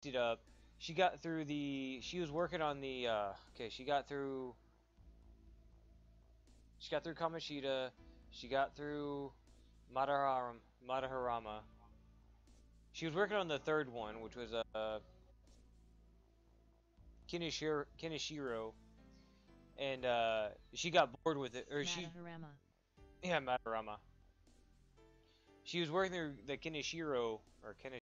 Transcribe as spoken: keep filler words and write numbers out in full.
it up. She got through the. She was working on the. Uh, okay, she got through. She got through Kamoshida. She got through Madaharam, Madaharama. She was working on the third one, which was uh, Kinishiro, Kinishiro, and uh, she got bored with it, or Madaharama. she. Yeah, Madarama. She was working through the Kinishiro or Kenish.